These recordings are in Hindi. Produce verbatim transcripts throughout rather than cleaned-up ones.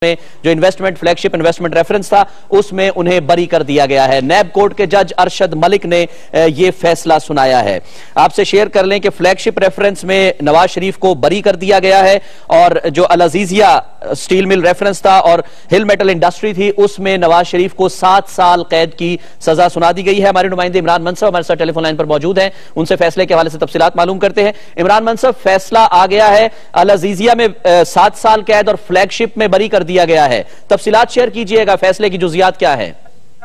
में जो इन्वेस्टमेंट फ्लैगशिप इन्वेस्टमेंट रेफरेंस था उसमें उन्हें बरी कर दिया गया है। नैब कोर्ट के जज अरशद मलिक ने यह फैसला सुनाया है। आपसे शेयर कर लें कि फ्लैगशिप रेफरेंस में नवाज शरीफ को बरी कर दिया गया है और जो Al Azizia steel mill reference था और हिल मेटल इंडस्ट्री थी उसमें नवाज शरीफ को सात साल कैद की सजा सुना दी गई है। हमारे नुमाइंदे इमरान मनसब हमारे साथ टेलीफोन लाइन पर मौजूद हैं, उनसे फैसले के हवाले से तफसीलात मालूम करते हैं। इमरान मनसब, फैसला आ गया है, अल अजीजिया में सात साल कैद और फ्लैगशिप में बरी कर दिया गया है, तफसीलात शेयर कीजिएगा, फैसले की जुजियात क्या है?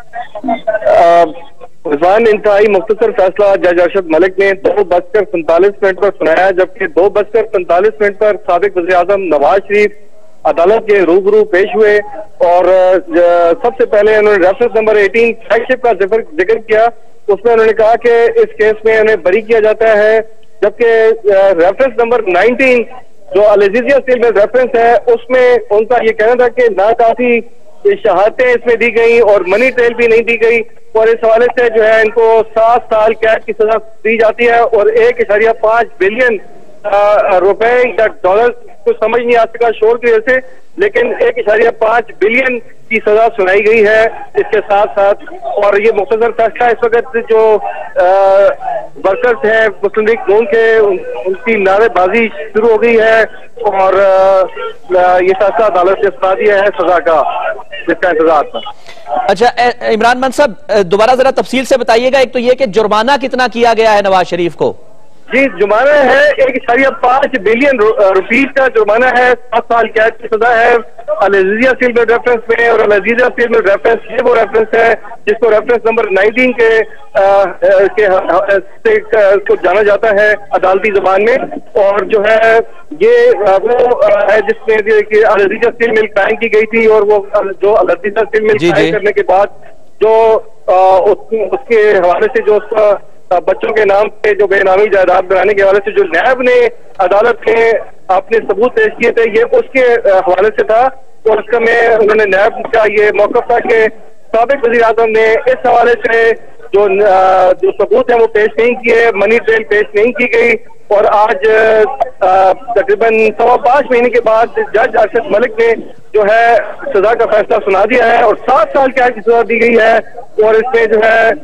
इंतहाई मुख्तसर फैसला जज अरशद मलिक ने दो बजकर सैंतालीस मिनट पर सुनाया, जबकि दो बजकर सैंतालीस मिनट पर साबिक वज़ीर आज़म नवाज शरीफ अदालत के रूबरू पेश हुए और सबसे पहले उन्होंने रेफरेंस नंबर अठारह फ्लैगशिप का जिक्र किया। उसमें उन्होंने कहा कि इस केस में उन्हें बरी किया जाता है, जबकि रेफरेंस नंबर उन्नीस जो Al Azizia steel mill reference है उसमें उनका ये कहना था कि ना काफी शहादतें इसमें दी गई और मनी ट्रेल भी नहीं दी गई और इस हवाले से जो है इनको सात साल कैद की सजा दी जाती है और एक इशारिया पांच बिलियन रुपए या डॉलर कुछ समझ नहीं आ सका शोर की वजह से, लेकिन एक इशारिया पांच बिलियन की सजा सुनाई गई है इसके साथ साथ। और ये मुख्तसर फैसला इस वक्त जो वर्कर्स हैं मुस्लिम लीग नून के उन, उनकी नारेबाजी शुरू हो गई है और आ, ये फैसला अदालत ने सुना दिया है सजा का जिसका इंतजार था। अच्छा इमरान मनसब, दोबारा जरा तफसील से बताइएगा, एक तो ये कि जुर्माना कितना किया गया है नवाज शरीफ को? जी, जुर्माना है एक इशारिया पांच बिलियन रुपीज का जुर्माना है, सात साल कैद की सजा है Al Azizia steel mill reference में। और Al Azizia steel mill reference ये वो रेफरेंस है जिसको रेफरेंस नंबर उन्नीस के, आ, के से को जाना जाता है अदालती जुबान में, और जो है ये वो है जिसमें अल अजीजिया स्टील मिल कायम की गई थी और वो जो अल अजीजिया स्टील मिल कायम करने के बाद जो आ, उस, उसके हवाले से जो उसका बच्चों के नाम पे जो बेनामी जायदाद बनाने के हवाले से जो नैब ने अदालत में अपने सबूत पेश किए थे ये उसके हवाले से था और उसका में उन्होंने नैब का ये मौक़िफ़ था कि साबिक वज़ीर आज़म ने इस हवाले से जो जो सबूत है वो पेश नहीं किए, मनी ट्रेल पेश नहीं की गई और आज तकरीबन सवा पांच महीने के बाद जज अरशद मलिक ने जो है सजा का फैसला सुना दिया है और सात साल कैद की सजा दी गई है और इसमें जो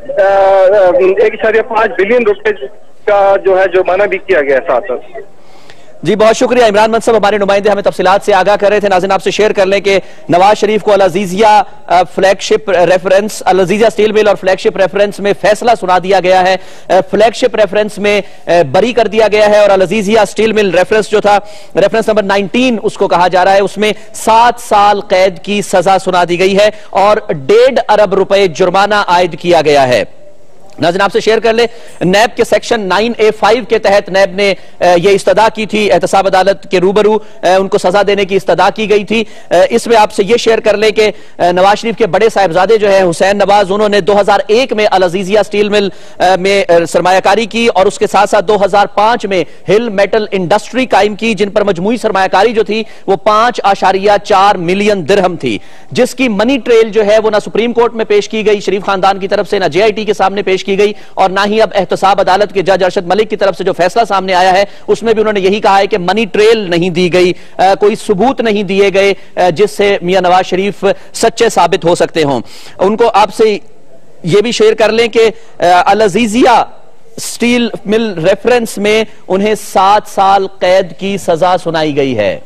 है एक इशारिया पांच बिलियन रुपए का जो है जुर्माना भी किया गया है साथ साथ। जी बहुत शुक्रिया इमरान मनसब, हमारे नुमाइंदे हमें तफसीलात से आगाह कर रहे थे। नाज़रीन आपसे शेयर कर लें कि नवाज शरीफ को Al Azizia flagship reference Al Azizia steel mill और फ्लैगशिप रेफरेंस में फैसला सुना दिया गया है, फ्लैगशिप रेफरेंस में बरी कर दिया गया है और Al Azizia steel mill reference जो था रेफरेंस नंबर उन्नीस उसको कहा जा रहा है उसमें सात साल कैद की सजा सुना दी गई है और डेढ़ अरब रुपए जुर्माना आयद किया गया है। नाज़रीन आपसे शेयर कर ले, नैब के सेक्शन नाइन ए फाइव के तहत नैब ने यह इस्तदा की थी, एहतसाब अदालत के रूबरू उनको सजा देने की इस्तदा की गई थी। इसमें आपसे यह शेयर कर ले कि नवाज शरीफ के बड़े साहिबजादे जो है हुसैन नवाज, उन्होंने दो हजार एक में अल अजीजिया स्टील मिल में सरमायाकारी की और उसके साथ साथ दो हजार पांच में हिल मेटल इंडस्ट्री कायम की जिन पर मजमूई सरमायाकारी जो थी वो पांच आशारिया चार मिलियन दिरहम थी, जिसकी मनी ट्रेल जो है वो ना सुप्रीम कोर्ट में पेश की गई शरीफ खानदान की तरफ से, ना जे आई टी के सामने पेश की गई और ना ही अब एहतसाब अदालत के जज अरशद मलिक की तरफ से जो फैसला सामने आया है उसमें भी उन्होंने यही कहा है कि मनी ट्रेल नहीं दी गई, आ, कोई सबूत नहीं दिए गए जिससे मियां नवाज शरीफ सच्चे साबित हो सकते हों। उनको आपसे यह भी शेयर कर लें कि Al Azizia steel mill reference में उन्हें सात साल कैद की सजा सुनाई गई है।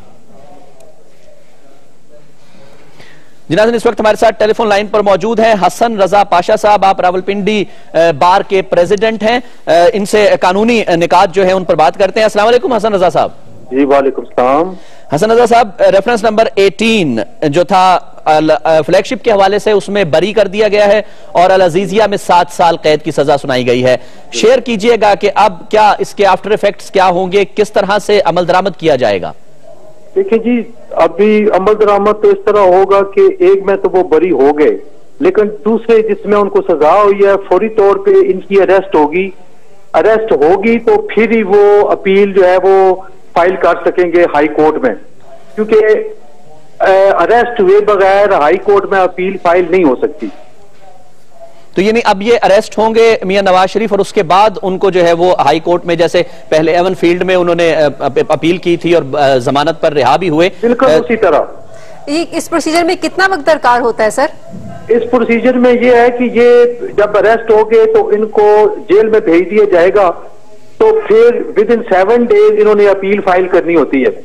जिनाज़रीन इस वक्त हमारे साथ टेलीफोन लाइन पर मौजूद हैं हसन रजा पाशा साहब, आप रावलपिंडी बार के प्रेसिडेंट हैं, इनसे कानूनी निकात जो है उन पर बात करते हैं। अस्सलाम वालेकुम हसन रजा साहब। जी वालेकुम सलाम। हसन रजा साहब, रेफरेंस नंबर अठारह जो था फ्लैगशिप के हवाले से उसमें बरी कर दिया गया है और अल अजीजिया में सात साल कैद की सजा सुनाई गई है, शेयर कीजिएगा कि अब क्या इसके आफ्टर इफेक्ट्स क्या होंगे, किस तरह से अमल दरामद किया जाएगा? देखिए जी, अभी अमल दरामद तो इस तरह होगा कि एक में तो वो बरी हो गए, लेकिन दूसरे जिसमें उनको सजा हुई है फौरी तौर पे इनकी अरेस्ट होगी, अरेस्ट होगी तो फिर ही वो अपील जो है वो फाइल कर सकेंगे हाई कोर्ट में, क्योंकि अरेस्ट हुए बगैर हाई कोर्ट में अपील फाइल नहीं हो सकती। तो यानी अब ये अरेस्ट होंगे मियां नवाज शरीफ और उसके बाद उनको जो है वो हाई कोर्ट में, जैसे पहले एवन फील्ड में उन्होंने अपील की थी और जमानत पर रिहा भी हुए, बिल्कुल उसी तरह ये इस प्रोसीजर में कितना वक्त दरकार होता है सर? इस प्रोसीजर में ये है कि ये जब अरेस्ट हो गए तो इनको जेल में भेज दिया जाएगा, तो फिर विद इन सेवन डेज इन्होंने अपील फाइल करनी होती है।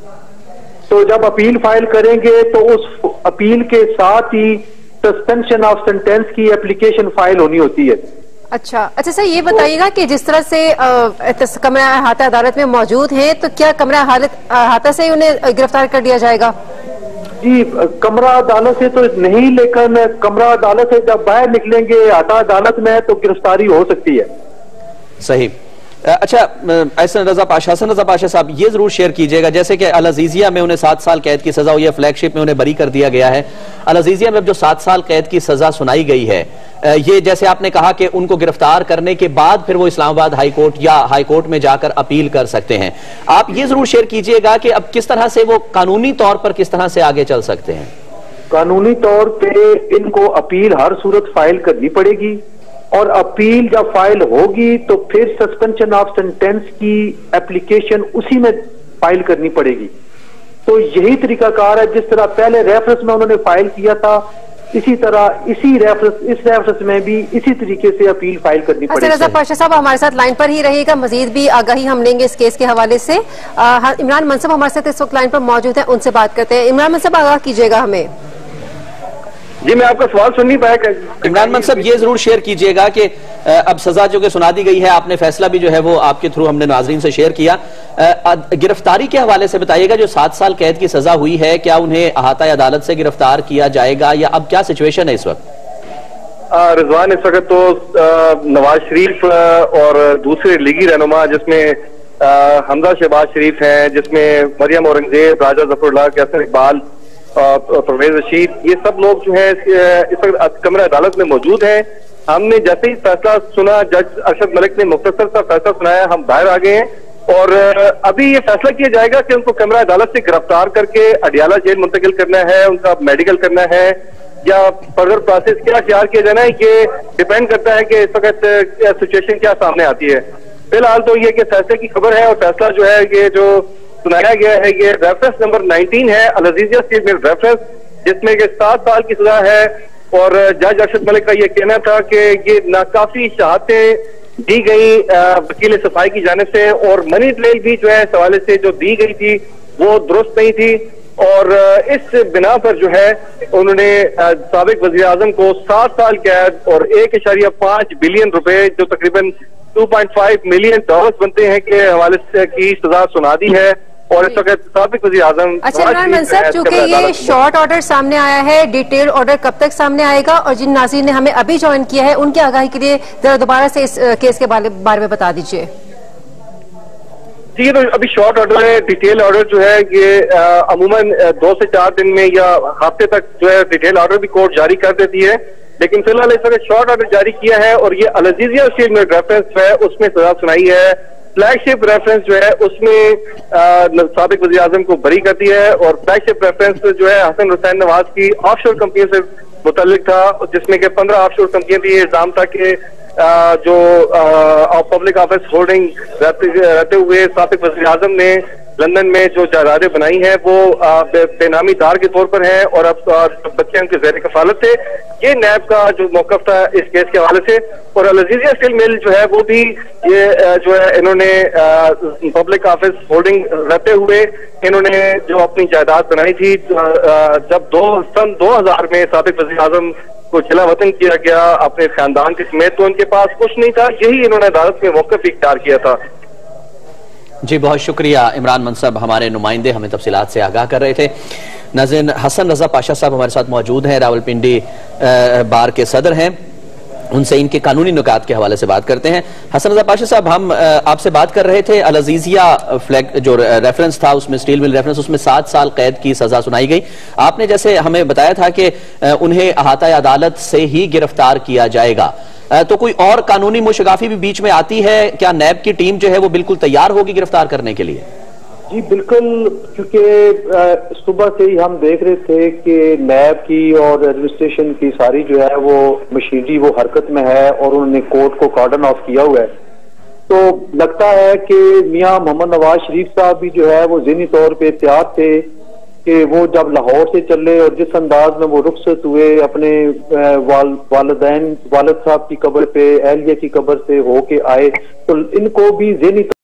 तो जब अपील फाइल करेंगे तो उस अपील के साथ ही सस्पेंशन ऑफ सेंटेंस की एप्लीकेशन फाइल होनी होती है। अच्छा अच्छा सर, ये बताइएगा कि जिस तरह से कमरा अहाता अदालत में मौजूद हैं, तो क्या कमरा अहाता से ही उन्हें गिरफ्तार कर दिया जाएगा? जी, कमरा अदालत से तो नहीं, लेकिन कमरा अदालत से जब बाहर निकलेंगे अहाता अदालत में तो गिरफ्तारी हो सकती है। सही। अच्छा, एहसन रजा पाशा, हसन रजा पाशा साहब, ये जरूर शेयर कीजिएगा, जैसे कि अल अजीजिया में उन्हें सात साल कैद की सजा हुई है, फ्लैगशिप में उन्हें बरी कर दिया गया है। अल अजीजिया में जो सात साल कैद की सजा सुनाई गई है, ये जैसे आपने कहा कि उनको गिरफ्तार करने के बाद फिर वो इस्लामाबाद हाई कोर्ट या हाई कोर्ट में जाकर अपील कर सकते हैं। आप ये जरूर शेयर कीजिएगा कि अब किस तरह से वो कानूनी तौर पर किस तरह से आगे चल सकते हैं। कानूनी तौर पे इनको अपील हर सूरत फाइल करनी पड़ेगी, और अपील जब फाइल होगी तो फिर सस्पेंशन ऑफ सेंटेंस की एप्लीकेशन उसी में फाइल करनी पड़ेगी। तो यही तरीकाकार है, जिस तरह पहले रेफरेंस में उन्होंने फाइल किया था, इसी तरह इसी रेफरेंस इस रेफरेंस में भी इसी तरीके से अपील फाइल करनी पड़ेगी। रजा पाशा साहब हमारे साथ लाइन पर ही रहिएगा, मजीद भी आगाही हम लेंगे इस केस के हवाले से। इमरान मनसब हमारे साथ इस वक्त लाइन पर मौजूद है, उनसे बात करते हैं। इमरान मनसब, आगाह कीजिएगा हमें। जी, मैं आपका सवाल सुन नहीं पाया। इमरान मनसब, ये जरूर शेयर कीजिएगा कि अब सजा जो कि सुना दी गई है, आपने फैसला भी जो है वो आपके थ्रू हमने नाजरीन से शेयर किया, गिरफ्तारी के हवाले से बताइएगा। जो सात साल कैद की सजा हुई है, क्या उन्हें अहाता अदालत से गिरफ्तार किया जाएगा या अब क्या सिचुएशन है इस वक्त? रिजवान, इस वक्त तो नवाज शरीफ और दूसरे लीगी रहनुमा, जिसमें हमजा शहबाज शरीफ हैं, जिसमें मरियम औरंगजेब, राजा जफरुल्लाह, कैसर इकबाल, परवेज रशीद, ये सब लोग जो है इस वक्त कमरा अदालत में मौजूद हैं। हमने जैसे ही फैसला सुना, जज अरशद मलिक ने मुख्तसर सा फैसला सुनाया, हम बाहर आ गए हैं और अभी ये फैसला किया जाएगा कि उनको कमरा अदालत से गिरफ्तार करके अडियाला जेल मुंतकिल करना है, उनका मेडिकल करना है या फर्दर प्रोसेस क्या तैयार किया जाना है। ये डिपेंड करता है कि इस वक्त सिचुएशन क्या सामने आती है। फिलहाल तो ये कि फैसले की खबर है और फैसला जो है ये जो सुनाया गया है, ये रेफरेंस नंबर नाइनटीन है, Al Azizia steel mill reference, जिसमें कि सात साल की सजा है। और जज अरशद मलिक का ये कहना था कि ये नाकाफी शहादतें दी गई वकील सफाई की जानिब से, और मनी ट्रेल भी जो है सवाले से जो दी गई थी वो दुरुस्त नहीं थी, और इस बिना पर जो है उन्होंने साबिक वजीर आजम को सात साल कैद और एक इशारिया पांच बिलियन रुपए, जो तकरीबन दो पॉइंट पाँच मिलियन डॉलर बनते हैं, के हवाले से की सजा सुना दी है। और इस वक्त साबिक वज़ीर आज़म। अच्छा इमरान मनसब, चूंकि ये शॉर्ट ऑर्डर सामने आया है, डिटेल ऑर्डर कब तक सामने आएगा? और जिन नाज़रीन ने हमें अभी ज्वाइन किया है उनकी आगाही के लिए जरा दोबारा से इस केस के बारे में बता दीजिए। जी, तो अभी शॉर्ट ऑर्डर है। डिटेल ऑर्डर जो है ये अमूमन दो से चार दिन में या हफ्ते तक जो है डिटेल ऑर्डर भी कोर्ट जारी कर देती है, लेकिन फिलहाल इस वक्त शॉर्ट ऑर्डर जारी किया है और ये Al Azizia steel mill reference है, उसमें सजा सुनाई है। फ्लैगशिप रेफरेंस जो है उसमें साबिक वज़ीर आज़म को बरी कर दिया है, और फ्लैगशिप रेफरेंस जो है हसन हुसैन नवाज की ऑफशोर कंपनी से मुतल्लिक था, जिसमें कि पंद्रह ऑफशोर कंपनियां थी। इल्जाम था कि जो पब्लिक ऑफिस होल्डिंग रहते हुए साबिक वज़ीर आज़म ने लंदन में जो जायदादें बनाई हैं वो बेनामी दार के तौर पर हैं, और अब बच्चे उनके ज़ेर कफालत थे। ये नैब का जो मौक़िफ़ था इस केस के हवाले से। और अल अजीजिया स्टील मिल जो है वो भी ये जो है इन्होंने पब्लिक ऑफिस होल्डिंग रहते हुए इन्होंने जो अपनी जायदाद बनाई थी, जब दो सन दो हजार में साबिक वज़ीर आज़म को जिला वतन किया गया अपने खानदान के समेत, तो उनके पास कुछ नहीं था। यही इन्होंने अदालत में मौक़िफ़ इख्तियार किया था। जी बहुत शुक्रिया इमरान मनसब, हमारे नुमाइंदे हमें तफसीलात से आगाह कर रहे थे। नाज़रीन, हसन रजा पाशा साहब हमारे साथ मौजूद हैं, रावलपिंडी बार के सदर हैं, उनसे इनके कानूनी नुकात के हवाले से बात करते हैं। हसन रजा पाशा साहब, हम आपसे बात कर रहे थे, अल अजीजिया फ्लैग जो रेफरेंस था उसमें स्टील मिल रेफरेंस, उसमें सात साल कैद की सजा सुनाई गई। आपने जैसे हमें बताया था कि उन्हें अहाता अदालत से ही गिरफ्तार किया जाएगा, तो कोई और कानूनी मुशगाफी भी बीच में आती है? क्या नैब की टीम जो है वो बिल्कुल तैयार होगी गिरफ्तार करने के लिए? जी बिल्कुल, क्योंकि सुबह से ही हम देख रहे थे कि नैब की और एडमिनिस्ट्रेशन की सारी जो है वो मशीनरी वो हरकत में है, और उन्होंने कोर्ट को कॉर्डन ऑफ किया हुआ है। तो लगता है कि मियां मोहम्मद नवाज शरीफ साहब भी जो है वो ज़हनी तौर पे तैयार थे कि वो जब लाहौर से चले और जिस अंदाज में वो रुखसत हुए अपने वाल, वालिदैन वालिद साहब की कब्र पे, अहलिया की कब्र से होके आए, तो इनको भी ज़हनी